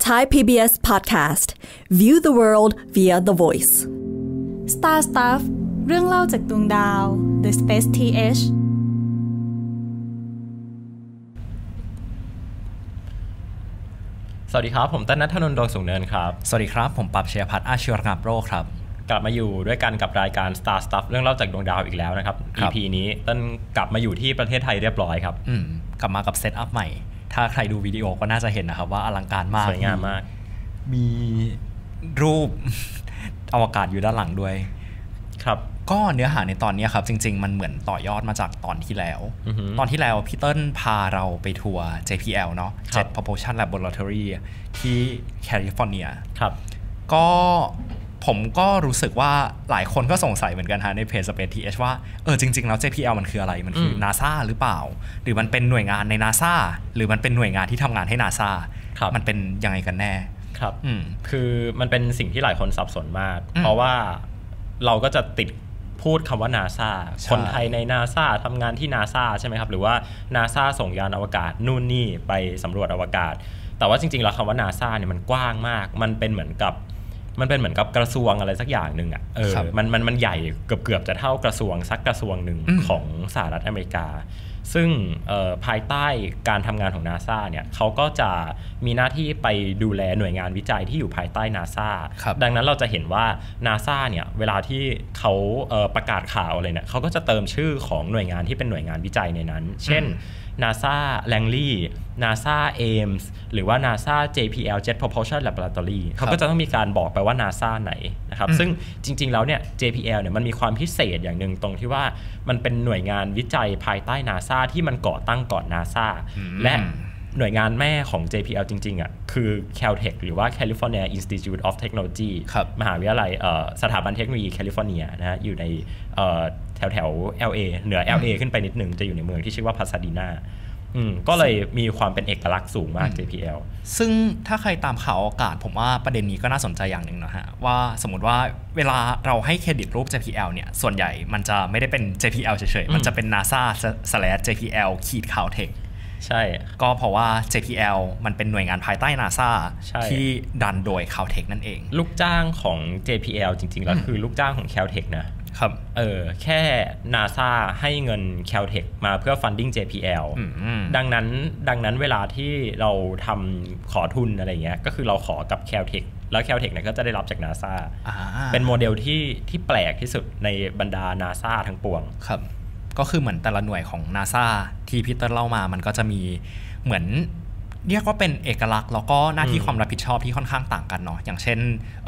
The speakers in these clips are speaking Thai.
Thai PBS Podcast View the world via the voice Star Stuff เรื่องเล่าจากดวงดาว The Space TH สวัสดีครับผมต้นณัฐนนท์ ดวงสูงเนินครับสวัสดีครับผมปรับเชียรพัฒน์อาชีวรักษ์โรครับกลับมาอยู่ด้วยกันกับรายการ Star Stuff เรื่องเล่าจากดวงดาวอีกแล้วนะครับ EP นี้ต้นกลับมาอยู่ที่ประเทศไทยเรียบร้อยครับกลับมากับเซตอัพใหม่ถ้าใครดูวิดีโอก็น่าจะเห็นนะครับว่าอลังการมากสวยงามมากมีรูป อวกาศอยู่ด้านหลังด้วยครับก็เนื้อหาในตอนนี้ครับจริงๆมันเหมือนต่อยอดมาจากตอนที่แล้วตอนที่แล้วพี่เติ้ลพาเราไปทัวร์ JPL เนาะ Jet Propulsion Laboratory ที่แคลิฟอร์เนียครับก็ผมก็รู้สึกว่าหลายคนก็สงสัยเหมือนกันฮะในเพจ Space TH ว่าจริงๆแล้ว JPL มันคืออะไรมันคือ NASA หรือเปล่าหรือมันเป็นหน่วยงานใน NASA หรือมันเป็นหน่วยงานที่ทำงานให้ NASA มันเป็นยังไงกันแน่ครับคือมันเป็นสิ่งที่หลายคนสับสนมากเพราะว่าเราก็จะติดพูดคำว่า NASA คนไทยใน NASA ทำงานที่ NASA ใช่ไหมครับหรือว่า NASA ส่งยานอวกาศนู่นนี่ไปสำรวจอวกาศแต่ว่าจริงๆแล้วคำว่า NASA เนี่ยมันกว้างมากมันเป็นเหมือนกับกระทรวงอะไรสักอย่างหนึ่งมันใหญ่เกือบจะเท่ากระทรวงสักกระทรวงหนึ่งของสหรัฐอเมริกาซึ่งภายใต้การทำงานของ NASA เนี่ยเขาก็จะมีหน้าที่ไปดูแลหน่วยงานวิจัยที่อยู่ภายใต้ NASA ดังนั้นเราจะเห็นว่า NASA เนี่ยเวลาที่เขาประกาศข่าวอะไรเนี่ยเขาก็จะเติมชื่อของหน่วยงานที่เป็นหน่วยงานวิจัยในนั้นเช่น NASA Langley NASA Ames หรือว่า NASA JPL Jet Propulsion Laboratory เขาก็จะต้องมีการบอกไปว่า NASA ไหนนะครับซึ่งจริงๆแล้วเนี่ย JPL เนี่ยมันมีความพิเศษอย่างหนึ่งตรงที่ว่ามันเป็นหน่วยงานวิจัยภายใต้ NASA ที่มันก่อตั้งก่อน NASA และหน่วยงานแม่ของ JPL จริงๆคือ Caltech หรือว่า California Institute of Technology มหาวิทยาลัยสถาบันเทคโนโลยีแคลิฟอร์เนียนะฮะอยู่ในแถว LA เหนือ LA ขึ้นไปนิดนึงจะอยู่ในเมืองที่ชื่อว่าพาซาดีนาก็เลยมีความเป็นเอกลักษณ์สูงมาก JPL ซึ่งถ้าใครตามข่าวอากาศผมว่าประเด็นนี้ก็น่าสนใจอย่างหนึ่งนะฮะว่าสมมติว่าเวลาเราให้เครดิตรูป JPL เนี่ยส่วนใหญ่มันจะไม่ได้เป็น JPL เฉยๆมันจะเป็น NASA/JPL Caltech ใช่ก็เพราะว่า JPL มันเป็นหน่วยงานภายใต้ NASA ที่ดันโดย Caltech นั่นเองลูกจ้างของ JPL จริงๆแล้วคือลูกจ้างของ Caltech นะครับแค่ NASA ให้เงิน Caltech มาเพื่อ funding JPL ดังนั้นเวลาที่เราทำขอทุนอะไรเงี้ยก็คือเราขอกับ Caltech แล้ว Caltech เนี่ยก็จะได้รับจาก NASA เป็นโมเดลที่แปลกที่สุดในบรรดา NASA ทั้งปวงครับก็คือเหมือนแต่ละหน่วยของ NASA ที่พีเตอร์เล่ามามันก็จะมีเหมือนเรียกว่าเป็นเอกลักษณ์แล้วก็หน้าที่ความรับผิดชอบที่ค่อนข้างต่างกันเนาะอย่างเช่น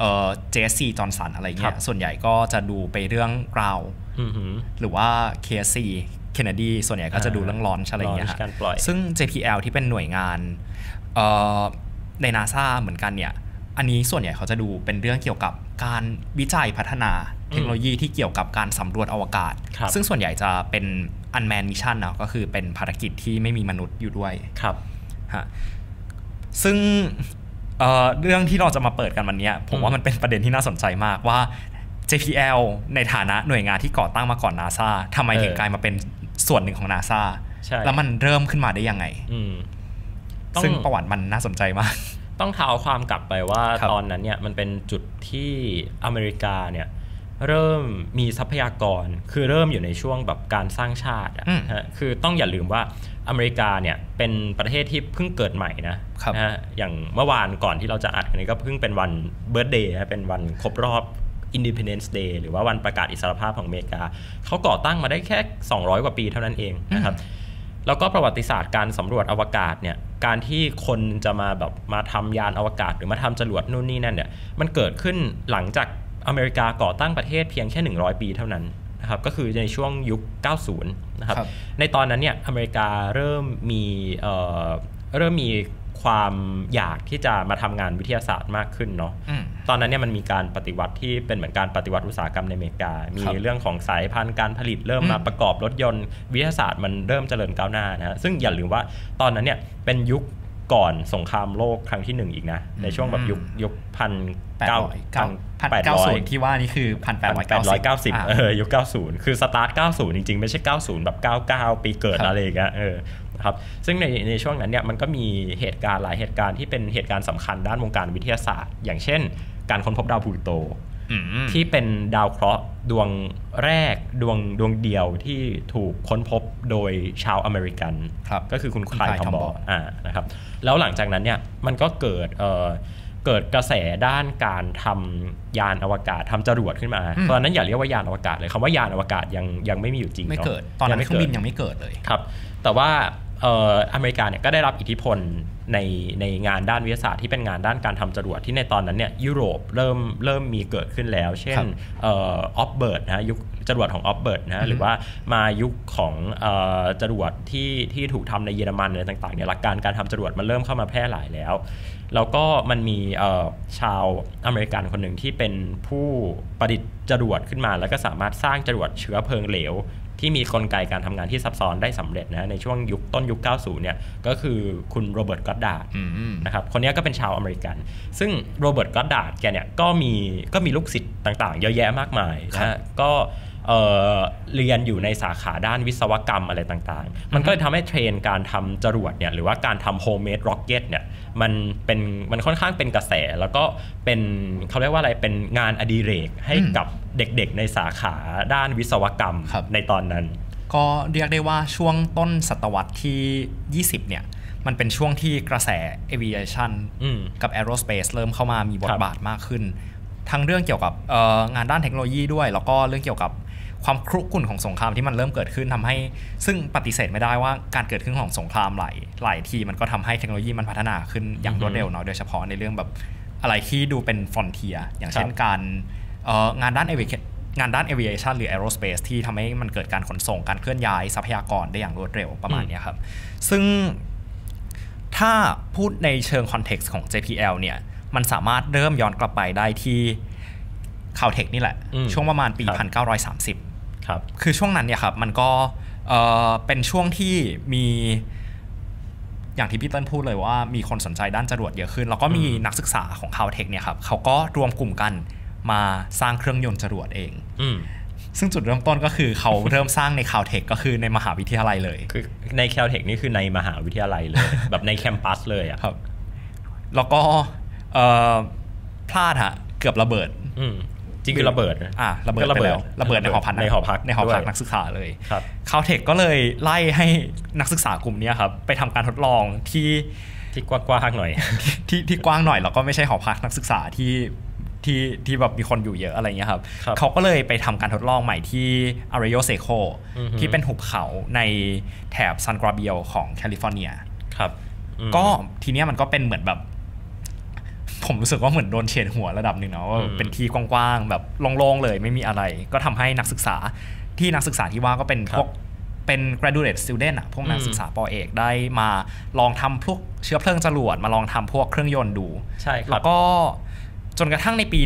JSC จอห์นสันอะไรเงี้ยส่วนใหญ่ก็จะดูไปเรื่องกราวหรือว่า KSC Kennedy ส่วนใหญ่ก็จะดูเรื่องลอนช์อะไรเงี้ยซึ่ง JPL ที่เป็นหน่วยงานใน NASA เหมือนกันเนี่ยอันนี้ส่วนใหญ่เขาจะดูเป็นเรื่องเกี่ยวกับการวิจัยพัฒนาเทคโนโลยีที่เกี่ยวกับการสำรวจอวกาศซึ่งส่วนใหญ่จะเป็น unmanned mission นะก็คือเป็นภารกิจที่ไม่มีมนุษย์อยู่ด้วยครับซึ่งเรื่องที่เราจะมาเปิดกันวันนี้ผมว่ามันเป็นประเด็นที่น่าสนใจมากว่า JPL ในฐานะหน่วยงานที่ก่อตั้งมาก่อน NASA ทำไมถึงกลายมาเป็นส่วนหนึ่งของ NASA แล้วมันเริ่มขึ้นมาได้ยังไงซึ่งประวัติมันน่าสนใจมากต้องเท้าความกลับไปว่าตอนนั้นเนี่ยมันเป็นจุดที่อเมริกาเนี่ยเริ่มมีทรัพยากรคือเริ่มอยู่ในช่วงแบบการสร้างชาติคือต้องอย่าลืมว่าอเมริกาเนี่ยเป็นประเทศที่เพิ่งเกิดใหม่นะอย่างเมื่อวานก่อนที่เราจะอัดอันนี้ก็เพิ่งเป็นวันเบิร์ธเดย์เป็นวันครบรอบ Independence Day หรือว่าวันประกาศอิสรภาพของอเมริกาเขาก่อตั้งมาได้แค่200กว่าปีเท่านั้นเองนะครับแล้วก็ประวัติศาสตร์การสำรวจอวกาศเนี่ยการที่คนจะมาทำยานอวกาศหรือมาทำจรวดนู่นนี่นั่นเนี่ยมันเกิดขึ้นหลังจากอเมริกาก่อตั้งประเทศเพียงแค่100ปีเท่านั้นนะครับก็คือในช่วงยุค90นะครับในตอนนั้นเนี่ยอเมริกาเริ่มมีความอยากที่จะมาทำงานวิทยาศาสตร์มากขึ้นเนาะตอนนั้นเนี่ยมันมีการปฏิวัติที่เป็นเหมือนการปฏิวัติอุตสาหกรรมในอเมริกามีเรื่องของสายพันธุ์การผลิตเริ่มมาประกอบรถยนต์วิทยาศาสตร์มันเริ่มเจริญก้าวหน้านะซึ่งอย่าลืมว่าตอนนั้นเนี่ยเป็นยุคก่อนสงครามโลกครั้งที่1อีกนะในช่วงแบบยุค 1890ที่ว่านี่คือ 1890ยุค90คือสตาร์ท90จริงๆไม่ใช่90แบบ99ปีเกิดอะไรอย่างเงี้ยครับซึ่งในช่วงนั้นเนี่ยมันก็มีเหตุการณ์หลายเหตุการณ์ที่เป็นเหตุการณ์สำคัญด้านวงการวิทยาศาสตร์อย่างเช่นการค้นพบดาวพลูโตที่เป็นดาวเคราะห์ดวงแรกดวงเดียวที่ถูกค้นพบโดยชาวอเมริกันก็คือคุณไคลทอมบอร์นะครับแล้วหลังจากนั้นเนี่ยมันก็เกิดกระแสด้านการทำยานอวกาศทำจรวดขึ้นมาตอนนั้นอย่าเรียกว่ายานอวกาศเลยคำว่ายานอวกาศยังไม่มีอยู่จริงไม่เกิดตอนนั้นเครื่องบินยังไม่เกิดเลยครับแต่ว่าอเมริกาเนี่ยก็ได้รับอิทธิพลในงานด้านวิทยาศาสตร์ที่เป็นงานด้านการทำจรวดที่ในตอนนั้นเนี่ยยุโรปเริ่มมีเกิดขึ้นแล้วเช่นออฟเบิร์ตนะยุคจรวดของออฟเบิร์ตนะหรือว่ามายุคของจรวดที่ถูกทำในเยอรมันอะไรต่างๆเนี่ยหลักการทำจรวดมันเริ่มเข้ามาแพร่หลายแล้วก็มันมีชาวอเมริกันคนหนึ่งที่เป็นผู้ประดิษฐ์จรวดขึ้นมาแล้วก็สามารถสร้างจรวดเชื้อเพลิงเหลวที่มีกลไกการทำงานที่ซับซ้อนได้สำเร็จนะในช่วงต้นยุค 90 เนี่ยก็คือคุณโรเบิร์ต ก็อดดาร์ดนะครับคนนี้ก็เป็นชาวอเมริกันซึ่งโรเบิร์ต ก็อดดาร์ดแกเนี่ยก็มีลูกศิษย์ต่างๆเยอะแยะมากมายนะก็เรียนอยู่ในสาขาด้านวิศวกรรมอะไรต่างๆมันก็เลยทำให้เทรนการทำจรวดเนี่ยหรือว่าการทำโฮมเมดร็อกเก็ตเนี่ยมันค่อนข้างเป็นกระแสแล้วก็เป็นเขาเรียกว่าอะไรเป็นงานอดิเรกให้กับเด็กๆในสาขาด้านวิศวกรรมในตอนนั้นก็เรียกได้ว่าช่วงต้นศตวรรษที่20เนี่ยมันเป็นช่วงที่กระแส aviation กับ aerospace เริ่มเข้ามามีบทบาทมากขึ้นทั้งเรื่องเกี่ยวกับงานด้านเทคโนโลยีด้วยแล้วก็เรื่องเกี่ยวกับความครุกรุ่นของสงครามที่มันเริ่มเกิดขึ้นทำให้ซึ่งปฏิเสธไม่ได้ว่าการเกิดขึ้นของสงครามหลายทีมันก็ทำให้เทคโนโลยีมันพัฒนาขึ้นอย่างรวดเร็วเนาะโดยเฉพาะในเรื่องแบบอะไรที่ดูเป็นฟรอนเทียร์อย่างเช่นการงานด้าน aviation หรือ aerospace ที่ทำให้มันเกิดการขนส่งการเคลื่อนย้ายทรัพยากรได้อย่างรวดเร็วประมาณนี้ครับซึ่งถ้าพูดในเชิงคอนเท็กซ์ของ JPL เนี่ยมันสามารถเริ่มย้อนกลับไปได้ที่Caltech นี่แหละช่วงประมาณปี 1930 ครับคือช่วงนั้นเนี่ยครับมันก็เป็นช่วงที่มีอย่างที่พี่เติ้ลพูดเลยว่ามีคนสนใจด้านจรวดเยอะขึ้นแล้วก็มีนักศึกษาของ Caltech เนี่ยครับเขาก็รวมกลุ่มกันมาสร้างเครื่องยนต์จรวดเองซึ่งจุดเริ่มต้นก็คือเขาเริ่มสร้างใน Caltech ก็คือในมหาวิทยาลัยเลยคือใน Caltech นี่คือในมหาวิทยาลัยเลย แบบในแคมปัสเลยอ่ะครับแล้วก็พลาดฮะเกือบระเบิดจริงคือระเบิดระเบิดไปแล้วระเบิดในหอพักนักศึกษาเลยCaltech ก็เลยไล่ให้นักศึกษากลุ่มนี้ครับไปทำการทดลองที่กว้างๆหน่อยที่กว้างหน่อยแล้วก็ไม่ใช่หอพักนักศึกษาที่แบบมีคนอยู่เยอะอะไรเงี้ยครับเขาก็เลยไปทำการทดลองใหม่ที่ Arroyo Seco ที่เป็นหุบเขาในแถบซันกราเบียลของแคลิฟอร์เนียครับก็ทีเนี้ยมันก็เป็นเหมือนแบบผมรู้สึกว่าเหมือนโดนเฉดหัวระดับหนึ่งเนาะว่าเป็นที่กว้างๆแบบโล่งๆเลยไม่มีอะไรก็ทำให้นักศึกษาที่ว่าก็เป็นพวกเป็น graduate student พวกนักศึกษาป.เอกได้มาลองทำพวกเชื้อเพลิงจรวดมาลองทำพวกเครื่องยนต์ดูใช่ครับแล้วก็จนกระทั่งในปี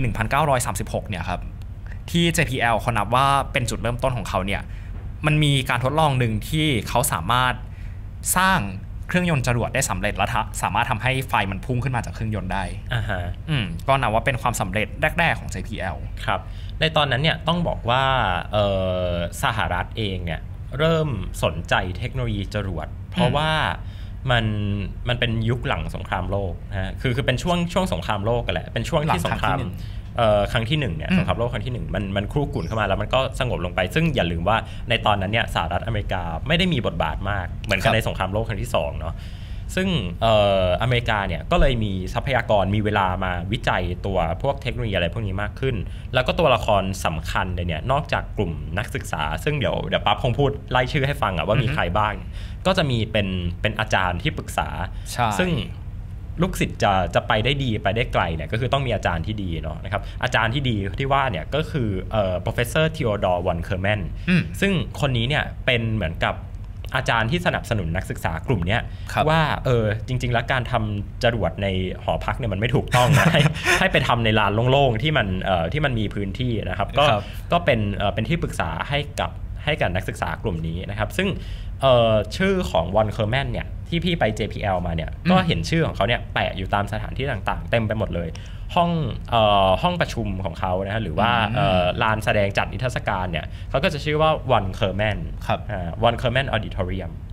1936 เนี่ยครับที่ JPL เขานับว่าเป็นจุดเริ่มต้นของเขาเนี่ยมันมีการทดลองหนึ่งที่เขาสามารถสร้างเครื่องยนต์จรวดได้สำเร็จและสามารถทำให้ไฟมันพุ่งขึ้นมาจากเครื่องยนต์ได้ก็นับว่าเป็นความสำเร็จแรกๆของ JPL ครับในตอนนั้นเนี่ยต้องบอกว่าสหรัฐเองเนี่ยเริ่มสนใจเทคโนโลยีจรวดเพราะว่ามันเป็นยุคหลังสงครามโลกนะคือเป็นช่วงสงครามโลกกันแหละเป็นช่วงที่สงครามครั้งที่1เนี่ยสงครามโลกครั้งที่1มันครู่กุ่นเข้ามาแล้วมันก็สงบลงไปซึ่งอย่าลืมว่าในตอนนั้นเนี่ยสหรัฐอเมริกาไม่ได้มีบทบาทมากเหมือนกันในสงครามโลกครั้งที่2เนาะซึ่งอเมริกาเนี่ยก็เลยมีทรัพยากรมีเวลามาวิจัยตัวพวกเทคโนโลยีอะไรพวกนี้มากขึ้นแล้วก็ตัวละครสำคัญเลยเนี่ยนอกจากกลุ่มนักศึกษาซึ่งเดี๋ยวปั๊บคงพูดไล่ชื่อให้ฟังว่ามีใครบ้างก็จะมีเป็นอาจารย์ที่ปรึกษาซึ่งลูกศิษย์จะไปได้ดีไปได้ไกลเนี่ยก็คือต้องมีอาจารย์ที่ดีเนาะนะครับอาจารย์ที่ดีที่ว่าเนี่ยก็คือprofessor Theodore von Karman ซึ่งคนนี้เนี่ยเป็นเหมือนกับอาจารย์ที่สนับสนุนนักศึกษากลุ่มนี้ว่าจริงๆแล้วการทำจรวดในหอพักเนี่ยมันไม่ถูกต้องนะ ให้ไปทำในลานโล่งๆที่มันมีพื้นที่นะครับก็เป็นที่ปรึกษาให้กับนักศึกษากลุ่มนี้นะครับซึ่งชื่อของวอนเคอร์แมนเนี่ยที่พี่ไป JPL มาเนี่ยก็เห็นชื่อของเขาเนี่ยแปะอยู่ตามสถานที่ต่างๆเต็มไปหมดเลยห้องประชุมของเขานะฮะหรือว่าลานแสดงจัดนิทรรศการเนี่ยเขาก็จะชื่อว่าวอนเคอร์แมนวอนเคอร์แมนออดิทอเรียม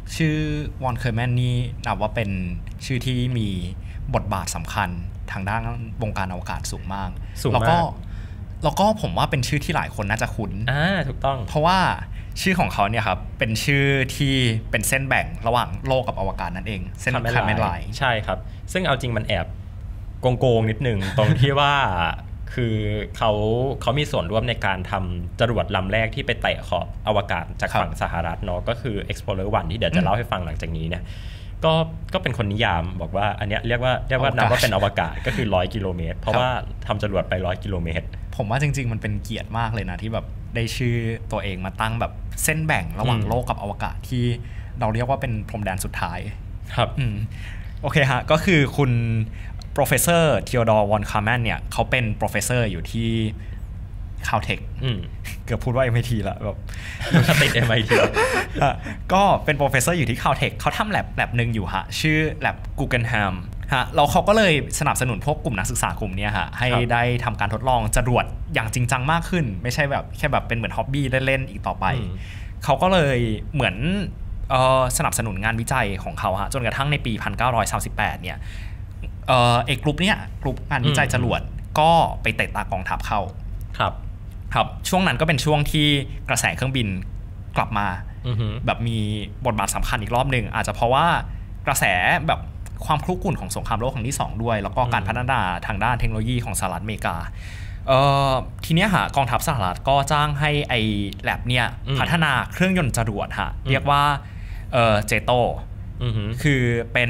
ชื่อวอนเคอร์แมนนี่นับว่าเป็นชื่อที่มีบทบาทสำคัญทางด้านวงการอวกาศสูงมากแล้วก็ผมว่าเป็นชื่อที่หลายคนน่าจะคุ้นถูกต้องเพราะว่าชื่อของเขาเนี่ยครับเป็นชื่อที่เป็นเส้นแบ่งระหว่างโลกกับอวกาศนั่นเองเส้นคาร์เมนไลน์ใช่ครับซึ่งเอาจริงมันแอบโกงนิดนึง ตรงที่ว่าคือเขามีส่วนร่วมในการทำจรวดลำแรกที่ไปเตะขอบอวกาศจากฝั่งสหรัฐเนาะก็คือ Explorer 1 ที่เดี๋ยวจะเล่าให้ฟังหลังจากนี้เนี่ยก็เป็นคนนิยามบอกว่าอันเนี้ยเรียกว่านับว่าเป็นอวกาศก็คือ100 กิโลเมตรเพราะว่าทำจรวดไป100 กิโลเมตรผมว่าจริงๆมันเป็นเกียรติมากเลยนะที่แบบได้ชื่อตัวเองมาตั้งแบบเส้นแบ่งระหว่างโลกกับอวกาศที่เราเรียกว่าเป็นพรมแดนสุดท้ายครับโอเคฮะก็คือคุณ professor Theodore von Karman เนี่ยเขาเป็น professor อยู่ที่ Caltech เกือบพูดว่า MIT ละแบบติด MIT ก็เป็น professor อยู่ที่ Caltech เขาทำ lab หนึ่งอยู่ฮะชื่อ lab Guggenheim ฮะแล้วเขาก็เลยสนับสนุนพวกกลุ่มนักศึกษากลุ่มนี้ฮะให้ได้ทำการทดลองจรวดอย่างจริงจังมากขึ้นไม่ใช่แบบแค่แบบเป็นเหมือนฮ็อบบี้เล่นๆอีกต่อไปเขาก็เลยเหมือนสนับสนุนงานวิจัยของเขาฮะจนกระทั่งในปี 1938 เนี่ยกลุ่มงานวิจัยจรวดก็ไปเตะตากองทัพเข้าครับช่วงนั้นก็เป็นช่วงที่กระแสเครื่องบินกลับมาแบบมีบทบาทสำคัญอีกรอบหนึ่งอาจจะเพราะว่ากระแสแบบความคลุกกลุ่นของสงครามโลกครั้งที่2ด้วยแล้วก็การพัฒนาทางด้านเทคโนโลยีของสหรัฐอเมริกาทีนี้ฮะกองทัพสหรัฐก็จ้างให้ไอ้แลบเนี่ยพัฒนาเครื่องยนต์จรวดฮะเรียกว่าเจโตคือเป็น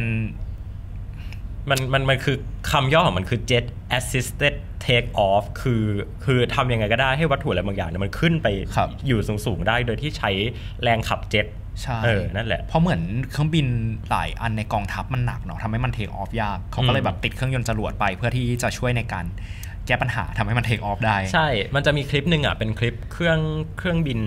มันคือคำย่อของมันคือ Jet Assisted Take Off คือทำยังไงก็ได้ให้วัตถุอะไรบางอย่างเนี่ยมันขึ้นไปอยู่สูงๆได้โดยที่ใช้แรงขับเจ็ตใช่นั่นแหละเพราะเหมือนเครื่องบินหลายอันในกองทัพมันหนักเนาะทำให้มันเทคออฟยากเขาก็เลยแบบติดเครื่องยนต์จรวดไปเพื่อที่จะช่วยในการแก้ปัญหาทำให้มันเทคออฟได้ใช่มันจะมีคลิปหนึ่งอ่ะเป็นคลิปเครื่องบิน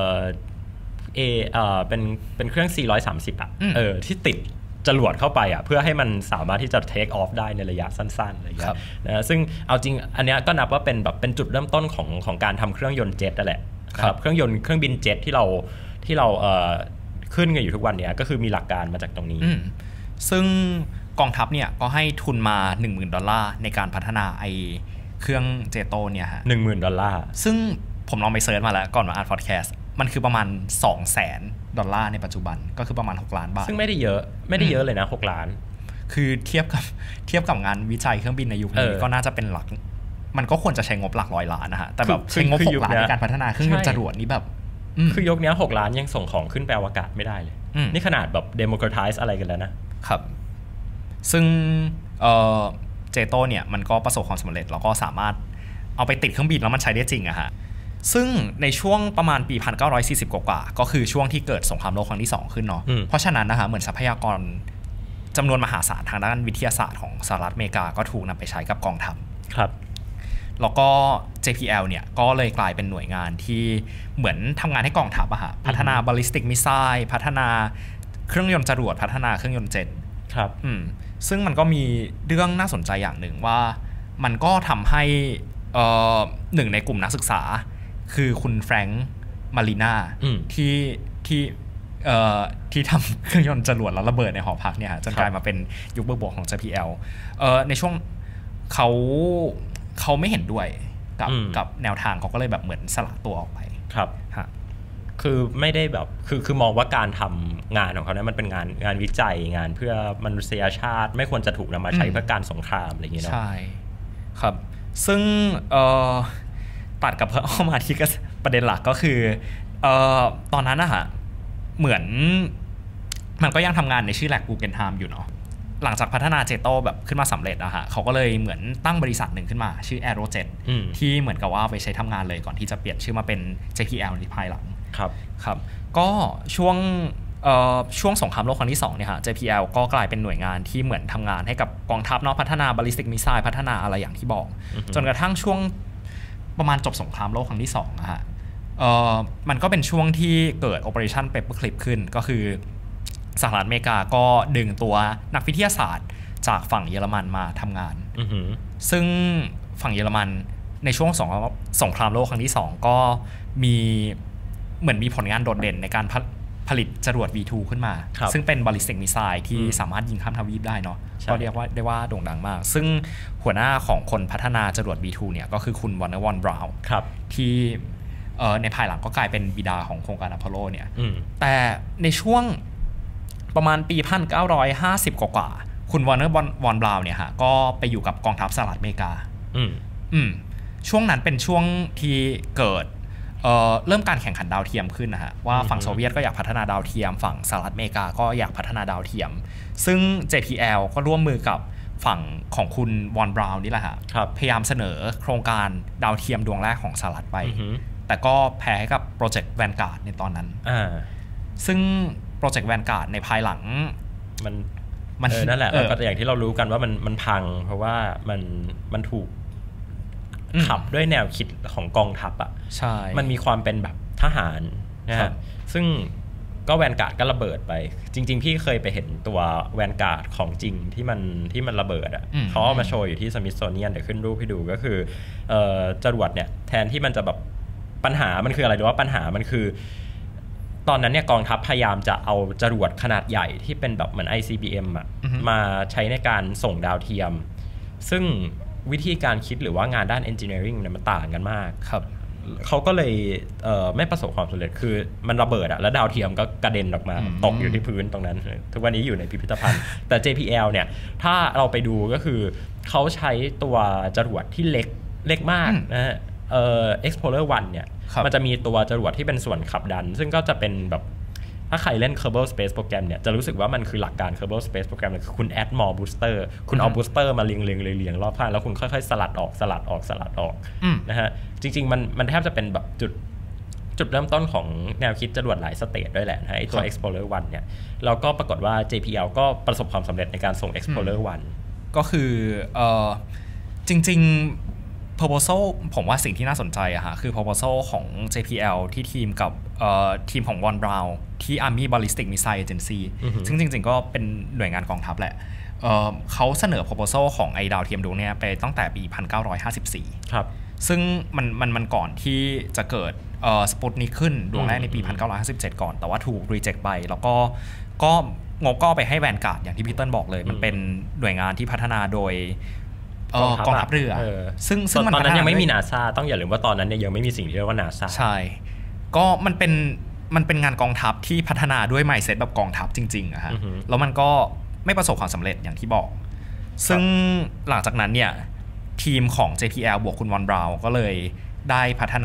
เป็นเครื่อง C130 อ่ะที่ติดจรวดเข้าไปอ่ะเพื่อให้มันสามารถที่จะเทคออฟได้ในระยะสั้นๆอะไรอย่างเงี้ยนะซึ่งเอาจริงอันเนี้ยก็นับว่าเป็นจุดเริ่มต้นของการทำเครื่องยนต์เจ็ตนั่นแหละครับเครื่องบินเจ็ตที่เราขึ้นกันอยู่ทุกวันเนี้ยก็คือมีหลักการมาจากตรงนี้ซึ่งกองทัพเนี่ยก็ให้ทุนมา $10,000 ในการพัฒนาไอเครื่องเจโตเนี่ยฮะ $10,000 ซึ่งผมลองไปเซิร์ชมาแล้วก่อนมาอ่านพอดแคสต์มันคือประมาณ$200,000ในปัจจุบันก็คือประมาณ6 ล้านบาทซึ่งไม่ได้เยอะเลยนะ6 ล้านคือเทียบกับงานวิจัยเครื่องบินในยุคนี้ก็น่าจะเป็นหลักมันก็ควรจะใช้งบหลัก100 ล้านนะฮะแต่แบบใช้งบ6 ล้านในการพัฒนาเครื่องยนต์จรวดนี้แบบคือยกนี้6 ล้านยังส่งของขึ้นไปอวกาศไม่ได้เลยนี่ขนาดแบบ democratize อะไรกันแล้วนะครับซึ่งเจโตเนี่ยมันก็ประสบความสำเร็จแล้วก็สามารถเอาไปติดเครื่องบินแล้วมันใช้ได้จริงอะฮะซึ่งในช่วงประมาณปี 1940 กว่าก็คือช่วงที่เกิดสงครามโลกครั้งที่2ขึ้นเนาะเพราะฉะนั้นนะคะเหมือนทรัพยากรจำนวนมหาศาลทางด้านวิทยาศาสตร์ของสหรัฐอเมริกาก็ถูกนำไปใช้กับกองทัพครับแล้วก็ JPL เนี่ยก็เลยกลายเป็นหน่วยงานที่เหมือนทำงานให้กองทัพอะฮะพัฒนา ballistic missile พัฒนาเครื่องยนต์จรวดพัฒนาเครื่องยนต์เจ็ตครับซึ่งมันก็มีเรื่องน่าสนใจอย่างหนึ่งว่ามันก็ทำให้หนึ่งในกลุ่มนักศึกษาคือคุณแฟรงค์มารีนาที่ทำเครื่องยนต์จรวดแล้วระเบิดในหอพักเนี่ยจนกลายมาเป็นยุคเบิกบวกของ JPL ในช่วงเขาไม่เห็นด้วยกับแนวทางเขาก็เลยแบบเหมือนสละตัวออกไปครับคือไม่ได้แบบคือมองว่าการทำงานของเขาเนี่ยมันเป็นงานวิจัยงานเพื่อมนุษยชาติไม่ควรจะถูกนำมาใช้เพื่อการสงครามอะไรอย่างเงี้ยเนาะใช่ครับซึ่งตัดกับเข้ามาที่ประเด็นหลักก็คือตอนนั้นนะฮะเหมือนมันก็ยังทำงานในชื่อแลบกูเกนไฮม์อยู่เนาะหลังจากพัฒนาเจโตแบบขึ้นมาสำเร็จนะฮะเขาก็เลยเหมือนตั้งบริษัทหนึ่งขึ้นมาชื่อ Aerojet ที่เหมือนกับว่าไปใช้ทำงานเลยก่อนที่จะเปลี่ยนชื่อมาเป็น JPL ในภายหลังครับก็ช่วงสงครามโลกครั้งที่2เนี่ยฮะ JPL ก็กลายเป็นหน่วยงานที่เหมือนทำงานให้กับกองทัพเนาะพัฒนา ballistic missile พัฒนาอะไรอย่างที่บอกจนกระทั่งช่วงประมาณจบสงครามโลกครั้งที่2นะฮะมันก็เป็นช่วงที่เกิด Operation Paperclip ขึ้นก็คือสหรัฐอเมริกาก็ดึงตัวนักวิทยาศาสตร์จากฝั่งเยอรมันมาทำงานซึ่งฝั่งเยอรมันในช่วงสงครามโลกครั้งที่2ก็มีเหมือนมีผลงานโดดเด่นในการผผลิตจรวด V2 ขึ้นมาซึ่งเป็น ballistic missile ที่สามารถยิงข้ามทวีปได้เนาะก็เรียกว่าได้ว่าโด่งดังมากซึ่งหัวหน้าของคนพัฒนาจรวด V2 เนี่ยก็คือคุณวอร์เนอร์ วอน บราวน์ที่ในภายหลังก็กลายเป็นบิดาของโครงการอพอลโลเนี่ยแต่ในช่วงประมาณปี 1950 กว่าคุณวอร์เนอร์ วอน บราวน์เนี่ยฮะก็ไปอยู่กับกองทัพสหรัฐอเมริกาช่วงนั้นเป็นช่วงที่เกิดเริ่มการแข่งขันดาวเทียมขึ้นนะฮะว่าฝั่งโซเวียตก็อยากพัฒนาดาวเทียมฝั่งสหรัฐอเมริกาก็อยากพัฒนาดาวเทียมซึ่ง JPL ก็ร่วมมือกับฝั่งของคุณวอน บราวน์นี่แหละฮะพยายามเสนอโครงการดาวเทียมดวงแรกของสหรัฐไปแต่ก็แพ้ให้กับโปรเจกต์แวนการ์ดในตอนนั้นซึ่งโปรเจกต์แวนการ์ดในภายหลังมันนั่นแหละก็อย่างที่เรารู้กันว่ามันพังเพราะว่ามันถูกขับด้วยแนวคิดของกองทัพอ่ะใช่มันมีความเป็นแบบทหารนะฮะซึ่งก็แวนการ์ดก็ระเบิดไปจริงๆพี่เคยไปเห็นตัวแวนการ์ดของจริงที่มันระเบิดอ่ะเขาเอามาโชว์อยู่ที่สมิธโซเนียนเดี๋ยวขึ้นรูปให้ดูก็คือจรวดเนี่ยแทนที่มันจะแบบปัญหามันคืออะไรหรือว่าปัญหามันคือตอนนั้นเนี่ยกองทัพพยายามจะเอาจรวดขนาดใหญ่ที่เป็นแบบเหมือน ICBM อ่ะมาใช้ในการส่งดาวเทียมซึ่งวิธีการคิดหรือว่างานด้าน engineering เนี่ยมันต่างกันมากครับเขาก็เลยไม่ประสบความสำเร็จคือมันระเบิดอะแล้วดาวเทียมก็กระเด็นออกมาตกอยู่ที่พื้นตรงนั้นทุกวันนี้อยู่ในพิพิธภัณฑ์แต่ JPL เนี่ยถ้าเราไปดูก็คือเขาใช้ตัวจรวดที่เล็กมากนะฮะExplorer 1 เนี่ยมันจะมีตัวจรวดที่เป็นส่วนขับดันซึ่งก็จะเป็นแบบถ้าใครเล่น Kerbal Space Program เนี่ยจะรู้สึกว่ามันคือหลักการ Kerbal Space Program คือคุณ add more booster คุณเอา booster มาเรียงรอบข้างแล้วคุณค่อยๆสลัดออกนะฮะจริงๆมันแทบจะเป็นแบบจุดเริ่มต้นของแนวคิดจรวดหลายสเตจด้วยแหละนะไอ้ตัว Explorer 1 เนี่ยแล้วก็ปรากฏว่า JPL ก็ประสบความสำเร็จในการส่ง Explorer 1 ก็คือจริงๆ proposal ผมว่าสิ่งที่น่าสนใจอะฮะคือ proposal ของ JPL ที่ทีมกับทีมของวอน บราวน์ที่ Army Ballistic Missile Agency ซึ่งจริงๆก็เป็นหน่วยงานกองทัพแหละเขาเสนอ proposal ของไอ้ดาวเทียมดวงนี้ไปตั้งแต่ปี 1954 ครับซึ่งมันก่อนที่จะเกิดสปุตนิกขึ้นดวงแรกในปี 1957 ก่อนแต่ว่าถูก reject ไปแล้วก็งบก็ไปให้แวนการ์ดอย่างที่พี่เติ้ลบอกเลยมันเป็นหน่วยงานที่พัฒนาโดยกองทัพเรือซึ่งตอนนั้นยังไม่มี NASA ต้องอย่าลืมว่าตอนนั้นเนี่ยยังไม่มีสิ่งที่เรียกว่า NASA ใช่ก็มันเป็นงานกองทัพที่พัฒนาด้วย mindset แบบกองทัพจริงๆอะฮะแล้วมันก็ไม่ประสบความสำเร็จอย่างที่บอกซึ่งหลังจากนั้นเนี่ยทีมของ JPL บวกคุณวอน บราวน์ก็เลยได้พัฒนา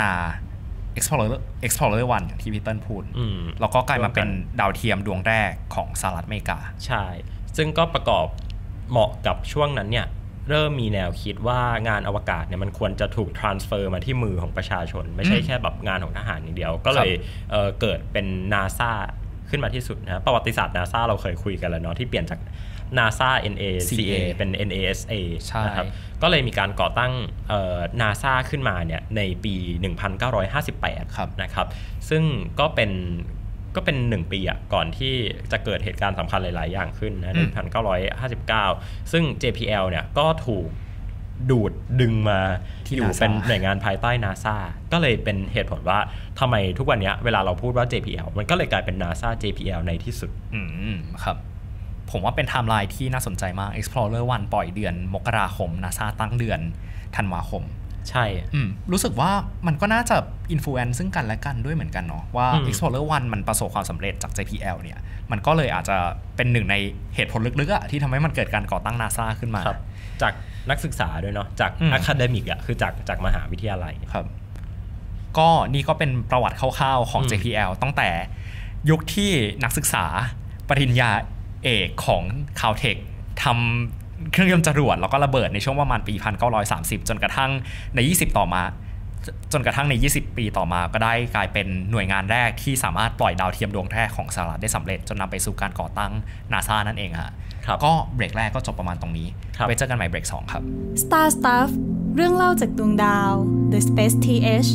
Explorer 1 อย่างที่พี่เติ้ลพูดแล้วก็กลายมาเป็นดาวเทียมดวงแรกของสหรัฐอเมริกาใช่ซึ่งก็ประกอบเหมาะกับช่วงนั้นเนี่ยเริ่มมีแนวคิดว่างานอวกาศเนี่ยมันควรจะถูก transfer มาที่มือของประชาชนไม่ใช่แค่แบบงานของทหารอย่างเดียวก็เลยเกิดเป็น NASA ขึ้นมาที่สุดนะประวัติศาสตร์ NASA เราเคยคุยกันแล้วเนาะที่เปลี่ยนจาก NASA NACA เป็น NASA นะครับก็เลยมีการก่อตั้งNASA ขึ้นมาเนี่ยในปี 1958 นะครับซึ่งก็เป็น1 ปีอ่ะก่อนที่จะเกิดเหตุการณ์สำคัญหลายๆอย่างขึ้นนะ 1959 ซึ่ง JPL เนี่ยก็ถูกดูดดึงมาอยู่เป็นหน่วยงานภายใต้ NASA ก็เลยเป็นเหตุผลว่าทำไมทุกวันนี้เวลาเราพูดว่า JPL มันก็เลยกลายเป็น NASA JPL ในที่สุดครับผมว่าเป็นไทม์ไลน์ที่น่าสนใจมาก Explorer 1 ปล่อยเดือนมกราคม NASA ตั้งเดือนธันวาคมใช่รู้สึกว่ามันก็น่าจะอินฟลูเอนซ์ซึ่งกันและกันด้วยเหมือนกันเนาะว่า Explorer 1 มันประสบความสำเร็จจาก JPL เนี่ยมันก็เลยอาจจะเป็นหนึ่งในเหตุผลลึกๆที่ทำให้มันเกิดการก่อตั้ง NASA ขึ้นมาจากนักศึกษาด้วยเนาะจากอะคาเดมิกคือจากมหาวิทยาลัยครับก็นี่ก็เป็นประวัติคร่าวๆของ JPL ตั้งแต่ยุคที่นักศึกษาปริญญาเอกของ Caltech ทำเครื่องยนต์จรวดแล้วก็ระเบิดในช่วงประมาณปี 1930 จนกระทั่งใน 20 ปีต่อมาก็ได้กลายเป็นหน่วยงานแรกที่สามารถปล่อยดาวเทียมดวงแรกของสหรัฐได้สำเร็จจนนำไปสู่การก่อตั้ง NASA นั่นเองฮะก็เบรกแรกก็จบประมาณตรงนี้ไว้เจอกันใหม่เบรก 2 ครับ Star Stuff เรื่องเล่าจากดวงดาว The Space TH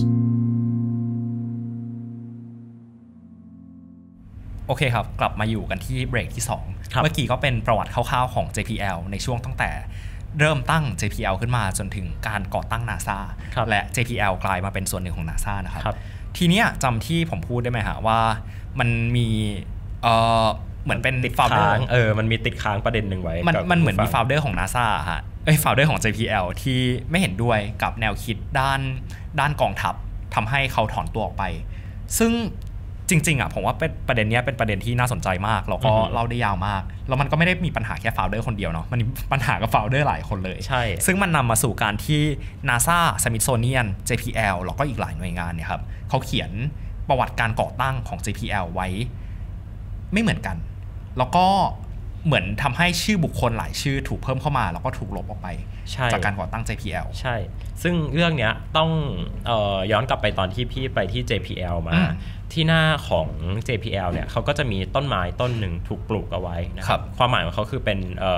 โอเคครับกลับมาอยู่กันที่เบรกที่2เมื่อกี้ก็เป็นประวัติคร่าวๆของ JPL ในช่วงตั้งแต่เริ่มตั้ง JPL ขึ้นมาจนถึงการก่อตั้ง NASA และ JPL กลายมาเป็นส่วนหนึ่งของ NASA นะครับทีเนี้ยจำที่ผมพูดได้ไหมฮะว่ามันมีเหมือนเป็นติดค้างมันมีติดค้างประเด็นหนึ่งไว้มันเหมือนมี founder ของ NASA ฮะfounder ของ JPL ที่ไม่เห็นด้วยกับแนวคิดด้านกองทัพทำให้เขาถอนตัวออกไปซึ่งจริงๆผมว่าเป็นประเด็นนี้เป็นประเด็นที่น่าสนใจมากแล้วก็เล่าได้ยาวมากแล้วมันก็ไม่ได้มีปัญหาแค่ founder คนเดียวเนาะมันมีปัญหากับ founder หลายคนเลยใช่ซึ่งมันนำมาสู่การที่ NASA Smithsonian JPL แล้วก็อีกหลายหน่วยงานเนี่ยครับเขาเขียนประวัติการก่อตั้งของ JPL ไว้ไม่เหมือนกันแล้วก็เหมือนทำให้ชื่อบุคคลหลายชื่อถูกเพิ่มเข้ามาแล้วก็ถูกลบออกไปจากการก่อตั้ง JPL ใช่ซึ่งเรื่องเนี้ยต้องย้อนกลับไปตอนที่พี่ไปที่ JPL มาที่หน้าของ JPL เนี่ยเขาก็จะมีต้นไม้ต้นหนึ่งถูกปลูกเอาไว้นะครับความหมายของเขาคือเป็น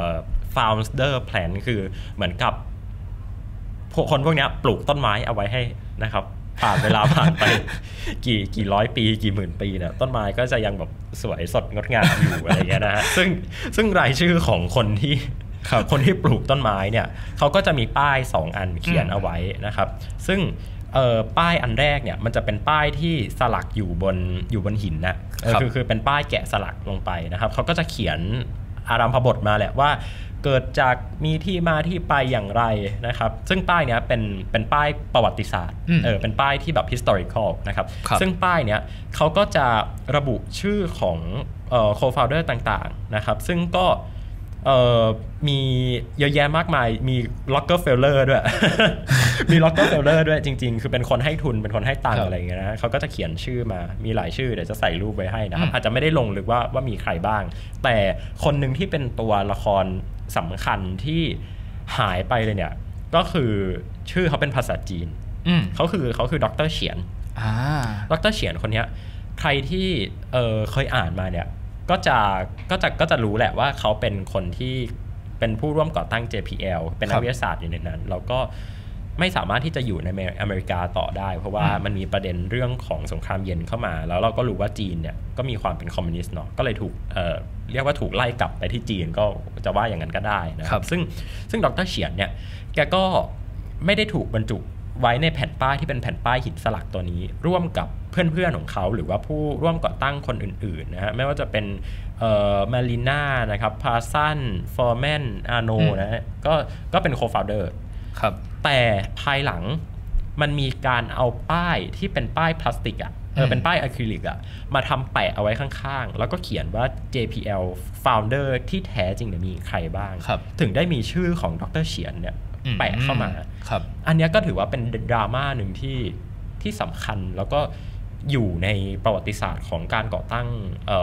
founder plan คือเหมือนกับคนพวกนี้ปลูกต้นไม้เอาไว้ให้นะครับผ่านเวลาผ่านไปกี่ร้อยปีกี่หมื่นปีเนี่ยต้นไม้ก็จะยังแบบสวยสดงดงามอยู่อะไรเงี้ยนะฮะซึ่งรายชื่อของคนที่ปลูกต้นไม้เนี่ยเขาก็จะมีป้าย2อันเขียนเอาไว้นะครับซึ่งป้ายอันแรกเนี่ยมันจะเป็นป้ายที่สลักอยู่บนหินนะคือเป็นป้ายแกะสลักลงไปนะครับเขาก็จะเขียนอารัมภบทมาแหละว่าเกิดจากมีที่มาที่ไปอย่างไรนะครับซึ่งป้ายเนี้ยเป็นป้ายประวัติศาสตร์เป็นป้ายที่แบบ historical นะครับซึ่งป้ายเนี้ยเขาก็จะระบุชื่อของco-founder ต่างๆนะครับซึ่งก็มีเยอะแยะมากมายมี Rockefeller ด้วย มี Rockefeller ด้วยจริงๆคือเป็นคนให้ทุนเป็นคนให้ตังค์อะไรอย่างเงี้ยนะเขาก็จะเขียนชื่อมามีหลายชื่อเดี๋ยวจะใส่รูปไว้ให้นะครับอาจจะไม่ได้ลงลึกว่ามีใครบ้างแต่คนหนึ่งที่เป็นตัวละครสำคัญที่หายไปเลยเนี่ยก็คือชื่อเขาเป็นภาษาจีนเขาคือดร.เฉียนดร.เฉียนคนนี้ใครที่เคยอ่านมาเนี่ยก็จะรู้แหละว่าเขาเป็นคนที่เป็นผู้ร่วมก่อตั้ง JPL เป็นนักวิทยาศาสตร์อยู่ในนั้นแล้วก็ไม่สามารถที่จะอยู่ในอเมริกาต่อได้เพราะว่ามันมีประเด็นเรื่องของสงครามเย็นเข้ามาแล้วเราก็รู้ว่าจีนเนี่ยก็มีความเป็นคอมมิวนิสต์เนาะก็เลยถูกเรียกว่าถูกไล่กลับไปที่จีนก็จะว่าอย่างนั้นก็ได้นะครับซึ่งดร.เฉียนเนี่ยแกก็ไม่ได้ถูกบรรจุไว้ในแผ่นป้ายที่เป็นแผ่นป้ายหินสลักตัวนี้ร่วมกับเพื่อนๆของเขาหรือว่าผู้ร่วมก่อตั้งคนอื่นๆนะฮะไม่ว่าจะเป็นมารีน่านะครับพาซันฟอร์แมนอาโนนะฮะก็เป็นโคฟาวเดอร์ครับแต่ภายหลังมันมีการเอาป้ายที่เป็นป้ายพลาสติกเป็นป้ายอะคริลิกมาทำแปะเอาไว้ข้างๆแล้วก็เขียนว่า JPL founder ที่แท้จริงเนี่ยมีใครบ้างถึงได้มีชื่อของดร.เฉียนเนี่ยแปะเข้ามาอันนี้ก็ถือว่าเป็นดราม่าหนึ่งที่สำคัญแล้วก็อยู่ในประวัติศาสตร์ของการก่อตั้ง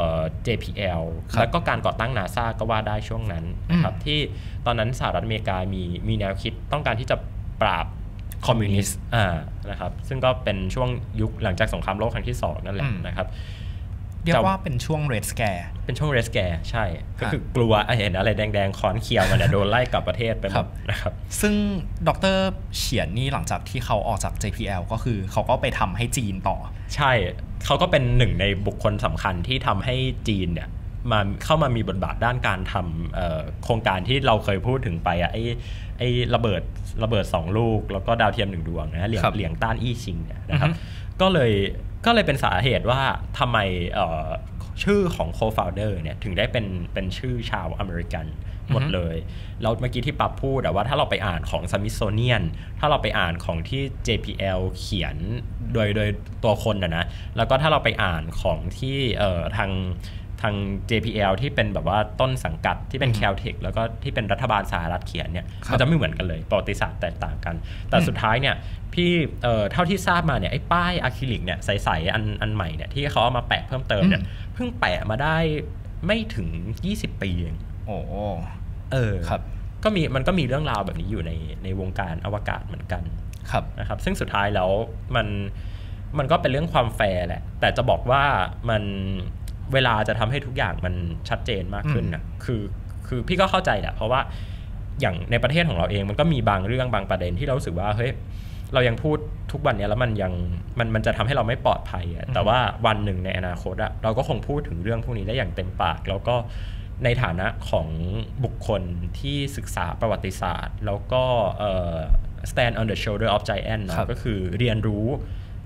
JPL แล้วก็การก่อตั้ง NASA ก็ว่าได้ช่วงนั้นนะครับที่ตอนนั้นสหรัฐอเมริกามีแนวคิดต้องการที่จะปราบคอมมิวนิสต์นะครับซึ่งก็เป็นช่วงยุคหลังจากสงครามโลกครั้งที่2นั่นแหละนะครับเรียกว่าเป็นช่วง Red Scare เป็นช่วง Red Scare ใช่ก็คือกลัวเห็นอะไรแดงๆค้อนเคียวมันโดนไล่กลับประเทศไปหมดนะครับซึ่งดร.เฉียนนี่หลังจากที่เขาออกจาก JPL ก็คือเขาก็ไปทำให้จีนต่อใช่เขาก็เป็นหนึ่งในบุคคลสำคัญที่ทำให้จีนเนี่ยเข้ามามีบทบาทด้านการทำโครงการที่เราเคยพูดถึงไปไอ้ระเบิด2ลูกแล้วก็ดาวเทียม1ดวงนะเหลียงต้านอี้ชิงเนี่ยนะครับก็เลยเป็นสาเหตุว่าทำไมชื่อของ co-founder เนี่ยถึงได้เป็นชื่อชาวอเมริกันหมดเลยแล้วเมื่อกี้ที่ปั๊บพูดว่าถ้าเราไปอ่านของ Smithsonian ถ้าเราไปอ่านของที่ JPL เขียนโดยตัวคนนะแล้วก็ถ้าเราไปอ่านของที่ทาง JPL ที่เป็นแบบว่าต้นสังกัดที่เป็น Caltech แล้วก็ที่เป็นรัฐบาลสหรัฐเขียนเนี่ยมันจะไม่เหมือนกันเลยประวัติศาสตร์แตกต่างกันแต่สุดท้ายเนี่ยพี่เท่าที่ทราบมาเนี่ยไอ้ป้ายอะคริลิกเนี่ยใสๆอันใหม่เนี่ยที่เขาเอามาแปะเพิ่มเติมเนี่ยเพิ่งแปะมาได้ไม่ถึง20ปีเองโอ้ครับมันก็มีเรื่องราวแบบนี้อยู่ในวงการอวกาศเหมือนกันครับนะครับซึ่งสุดท้ายแล้วมันก็เป็นเรื่องความแฟร์แหละแต่จะบอกว่ามันเวลาจะทำให้ทุกอย่างมันชัดเจนมากขึ้นนะคือพี่ก็เข้าใจแหละเพราะว่าอย่างในประเทศของเราเองมันก็มีบางเรื่องบางประเด็นที่เรารู้สึกว่าเฮ้ยเรายังพูดทุกวันนี้แล้วมันจะทำให้เราไม่ปลอดภัยแต่ว่าวันหนึ่งในอนาคตเราก็คงพูดถึงเรื่องพวกนี้ได้อย่างเต็มปากแล้วก็ในฐานะของบุคคลที่ศึกษาประวัติศาสตร์แล้วก็stand on the shoulder of giant นะก็คือเรียนรู้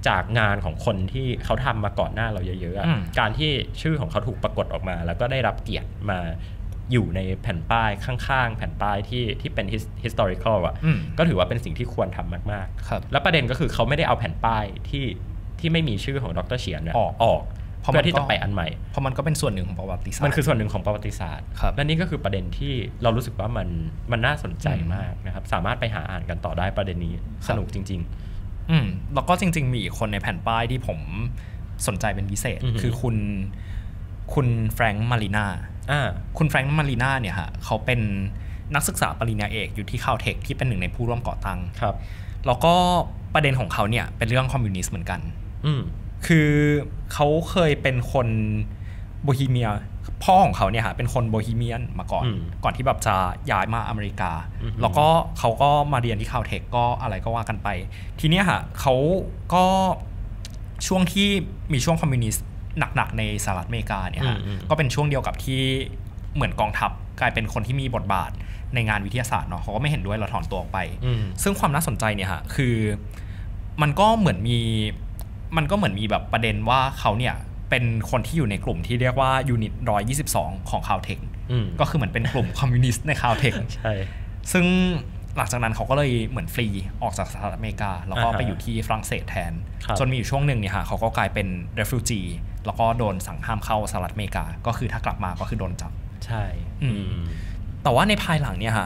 จากงานของคนที่เขาทำมาก่อนหน้าเราเยอะๆการที่ชื่อของเขาถูกปรากฏออกมาแล้วก็ได้รับเกียรติมาอยู่ในแผ่นป้ายข้างๆแผ่นป้ายที่เป็น historical ก็ถือว่าเป็นสิ่งที่ควรทำมากๆแล้วประเด็นก็คือเขาไม่ได้เอาแผ่นป้ายที่ไม่มีชื่อของดร.เฉียนเนี่ยออกเพื่อที่จะไปอันใหม่เพราะมันก็เป็นส่วนหนึ่งของประวัติศาสตร์มันคือส่วนหนึ่งของประวัติศาสตร์และนี่ก็คือประเด็นที่เรารู้สึกว่ามันน่าสนใจมากนะครับสามารถไปหาอ่านกันต่อได้ประเด็นนี้สนุกจริงๆแล้วก็จริงๆมีอีกคนในแผ่นป้ายที่ผมสนใจเป็นพิเศษคือคุณแฟรงค์มารีนาคุณแฟรงค์มารีนาเนี่ยฮะเขาเป็นนักศึกษาปริญญาเอกอยู่ที่คาลเทคที่เป็นหนึ่งในผู้ร่วมก่อตั้งครับแล้วก็ประเด็นของเขาเนี่ยเป็นเรื่องคอมมิวนิสต์เหมือนกันคือเขาเคยเป็นคนโบฮีเมียพ่อของเขาเนี่ยฮะเป็นคนโบฮีเมียนมาก่อนที่แบบจะย้ายมาอเมริกาแล้วก็เขาก็มาเรียนที่คาลเทคก็อะไรก็ว่ากันไปทีเนี้ยฮะเขาก็ช่วงที่มีช่วงคอมมิวนิสต์หนักๆในสหรัฐอเมริกาเนี่ยฮะก็เป็นช่วงเดียวกับที่เหมือนกองทัพกลายเป็นคนที่มีบทบาทในงานวิทยาศาสตร์เนาะเขาก็ไม่เห็นด้วยเราถอนตัวออกไปซึ่งความน่าสนใจเนี่ยฮะคือมันก็เหมือนมีแบบประเด็นว่าเขาเนี่ยเป็นคนที่อยู่ในกลุ่มที่เรียกว่ายูนิต122ของคาลเทคก็คือเหมือนเป็นกลุ่มคอมมิวนิสต์ในคาลเทคใช่ซึ่งหลังจากนั้นเขาก็เลยเหมือนฟรีออกจากสหรัฐอเมริกาแล้วก็ไปอยู่ที่ฝรั่งเศสแทนจนมีอยู่ช่วงหนึ่งเนี่ยฮะเขาก็กลายเป็น refugee แล้วก็โดนสั่งห้ามเข้าสหรัฐอเมริกาก็คือถ้ากลับมาก็คือโดนจับใช่แต่ว่าในภายหลังเนี่ยฮะ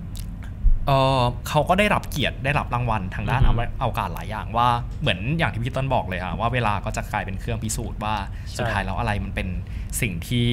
เขาก็ได้รับเกียรติได้รับรางวัลทางด้านอวกาศหลายอย่างว่าเหมือนอย่างที่พี่ต้นบอกเลยฮะว่าเวลาก็จะกลายเป็นเครื่องพิสูจน์ว่าสุดท้ายแล้วอะไรมันเป็นสิ่ง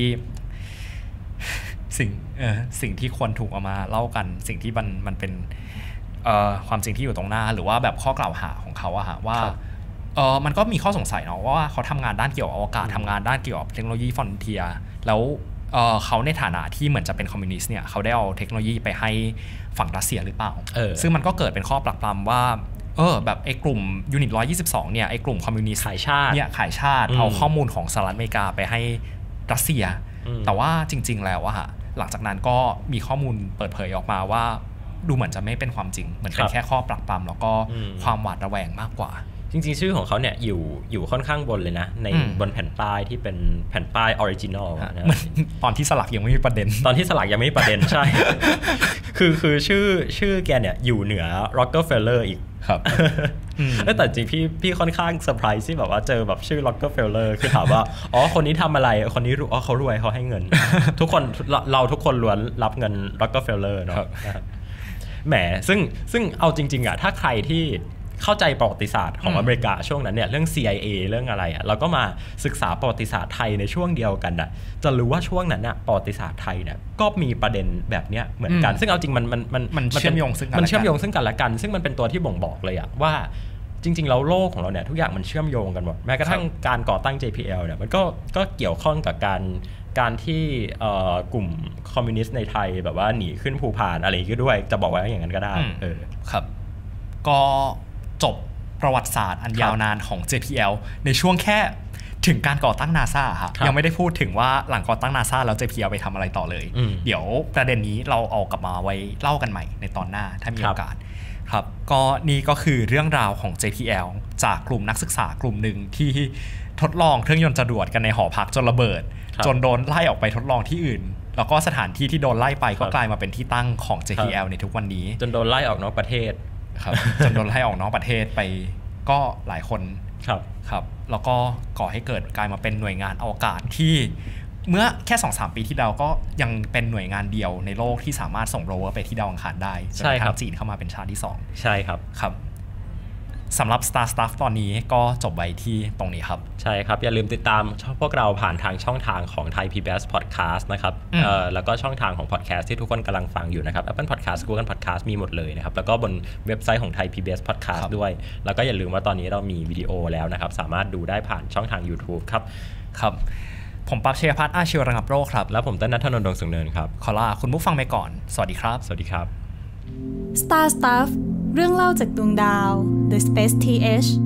ที่ควรถูกเอามาเล่ากันสิ่งที่มันเป็นความจริงที่อยู่ตรงหน้าหรือว่าแบบข้อกล่าวหาของเขาอะฮะว่ามันก็มีข้อสงสัยเนาะว่าเขาทำงานด้านเกี่ยวกับอวกาศทำงานด้านเกี่ยวกับเทคโนโลยีฟรอนเทียร์แล้วเขาในฐานะที่เหมือนจะเป็นคอมมิวนิสต์เนี่ยเขาได้เอาเทคโนโลยีไปให้ฝั่งรัสเซียหรือเปล่าซึ่งมันก็เกิดเป็นข้อปรักปรำว่าแบบไอ้กลุ่มยูนิต122เนี่ยไอ้กลุ่มคอมมิวนิสต์ขายชาติเนี่ยขายชาติเอาข้อมูลของสหรัฐอเมริกาไปให้รัสเซียแต่ว่าจริงๆแล้วอะฮะหลังจากนั้นก็มีข้อมูลเปิดเผยออกมาว่าดูเหมือนจะไม่เป็นความจริงเหมือนเป็นแค่ข้อปรักปรำแล้วก็ความหวาดระแวงมากกว่าจริงๆชื่อของเขาเนี่ยอยู่ค่อนข้างบนเลยนะในบนแผ่นป้ายที่เป็นแผ่นป้ายออริจินอลนะตอนที่สลักยังไม่มีประเด็นตอนที่สลักยังไม่มีประเด็นใช่คือชื่อแกเนี่ยอยู่เหนือ Rockefeller อีกครับแต่จริงพี่ค่อนข้างเซอร์ไพรส์ที่แบบว่าเจอแบบชื่อ Rockefeller คือถามว่าอ๋อคนนี้ทำอะไรคนนี้รู้เขารวยเขาให้เงินทุกคนเราทุกคนล้วนรับเงิน Rockefeller เนาะแหมซึ่งเอาจริงๆอ่ะถ้าใครที่เข้าใจประวัติศาสตร์ของอเมริกาช่วงนั้นเนี่ยเรื่อง CIA เรื่องอะไรอ่ะเราก็มาศึกษาประวัติศาสตร์ไทยในช่วงเดียวกันอ่ะจะรู้ว่าช่วงนั้นอ่ะประวัติศาสตร์ไทยเนี่ยก็มีประเด็นแบบเนี้ยเหมือนกันซึ่งเอาจริงมันเชื่อมโยงซึ่งกันและกันซึ่งมันเป็นตัวที่บ่งบอกเลยอ่ะว่าจริงๆแล้วโลกของเราเนี่ยทุกอย่างมันเชื่อมโยงกันหมดแม้กระทั่งการก่อตั้ง JPL เนี่ยมันก็เกี่ยวข้องกับการที่กลุ่มคอมมิวนิสต์ในไทยแบบว่าหนีขึ้นภูพานอะไรก็ด้วยจะบอกว่าอย่างนั้นก็ได้ครับก็จบประวัติศาสตร์อันยาวนานของ JPL ในช่วงแค่ถึงการก่อตั้ง NASA ครับยังไม่ได้พูดถึงว่าหลังก่อตั้ง NASA แล้ว JPL ไปทำอะไรต่อเลยเดี๋ยวประเด็นนี้เราเอากลับมาไว้เล่ากันใหม่ในตอนหน้าถ้ามีโอกาสครับก็นี่ก็คือเรื่องราวของ JPL จากกลุ่มนักศึกษากลุ่มหนึ่งที่ทดลองเครื่องยนต์จรวดกันในหอพักจนระเบิดจนโดนไล่ออกไปทดลองที่อื่นแล้วก็สถานที่ที่โดนไล่ไปก็กลายมาเป็นที่ตั้งของ JPL ในทุกวันนี้จนโดนไล่ออกนอกประเทศครับจนโดนไล่ออกนอกประเทศไปก็หลายคนครับแล้วก็ก่อให้เกิดกลายมาเป็นหน่วยงานอวกาศที่เมื่อแค่ 2-3 ปีที่แล้วก็ยังเป็นหน่วยงานเดียวในโลกที่สามารถส่งโรเวอร์ไปที่ดาวอังคารได้ใช่ครับจีนเข้ามาเป็นชาติที่2 ใช่ครับสำหรับ Star Stuff ตอนนี้ก็จบไว้ที่ตรงนี้ครับใช่ครับอย่าลืมติดตามพวกเราผ่านทางช่องทางของ Thai PBS Podcast นะครับแล้วก็ช่องทางของ Podcast ที่ทุกคนกำลังฟังอยู่นะครับ Apple Podcast Google Podcast มีหมดเลยนะครับแล้วก็บนเว็บไซต์ของ Thai PBS Podcast ด้วยแล้วก็อย่าลืมว่าตอนนี้เรามีวิดีโอแล้วนะครับสามารถดูได้ผ่านช่องทาง YouTube ครับผมปั๊บเชยพัฒน์อาชีวระงับโรคครับแล้วผมต้นณัฐนนท์ ดวงสูงเนินครับขอลาคุณผู้ฟังไปก่อนสวัสดีครับสวัสดีครับ Star Stuff เรื่องเล่าจากดวงดาว The Space TH